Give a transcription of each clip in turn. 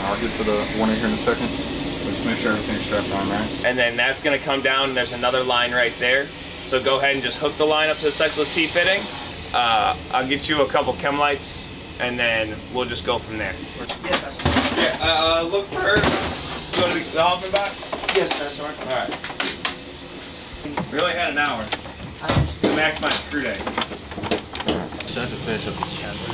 I'll get to the warning here in a second. Just make sure everything's strapped on, right? And then that's gonna come down and there's another line right there. So go ahead and just hook the line up to the sexless T-fitting. I'll get you a couple chem lights and then we'll just go from there. Yes, that's right. Yeah, look for her. Go to the Hoffman box? Yes, that's right. Alright. We only had an hour to maximize crew day. So I have to finish up the chamber.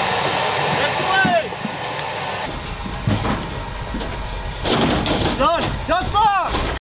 Done.